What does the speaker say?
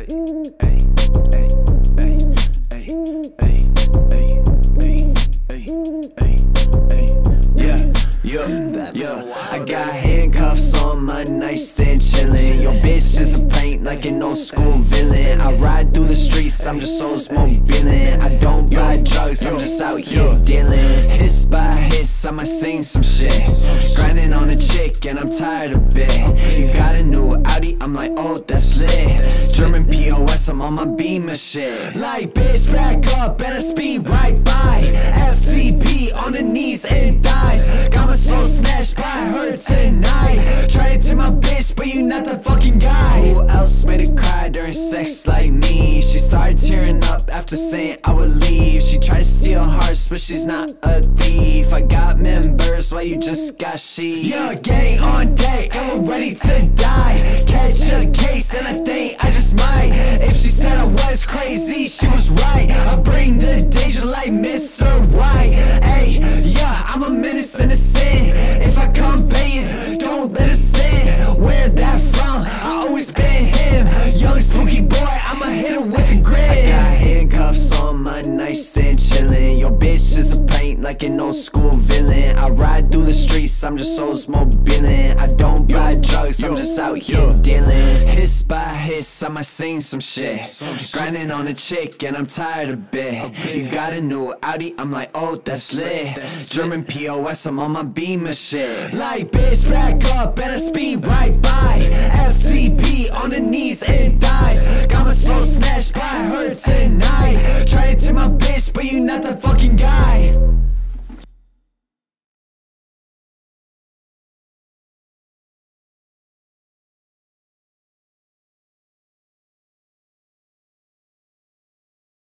I got handcuffs on my nightstand chillin'. Your bitch is a paint like an old school villain. I ride through the streets, I'm just Oldsmobilin'. I don't buy drugs, I'm just out here dealing. Hits by hits, I might sing some shit. Grinding on a chick and I'm tired of it. You got a new Audi, I'm like, oh, that's lit. German POS, I'm on my Beamer shit. Like, bitch, back up, better speed right by. FTP on the knees and thighs. Got my soul snatched by her tonight. Try to take my bitch, but you not the fucking guy. Who else made her cry during sex like me? She started tearing up after saying I would leave. She tried to steal hearts, but she's not a thief. I got members, why you just got sheep? Yeah, gang on deck, and we're ready to die. Catch a case, and I think I just might. If she said I was crazy, she was right. I bring the danger like Mr. Right. Hey, yeah, I'm a menace and a sin. If I come banging, don't let us in. Where that from? I always been him. Young spooky boy, I'ma hit her with a grin. I got handcuffs on my nightstand chillin'. Your bitch is a paint like an old school villain. I ride through the streets, I'm just Oldsmobilin'. I don't buy drugs, I'm just out here dealing. Hits by hits, I might sing some shit. Grinding on a chick and I'm tired of it. You got a new Audi, I'm like, oh, that's lit. German POS, I'm on my Beamer shit. Like, bitch, back up, better speed right by. FTP on the knees and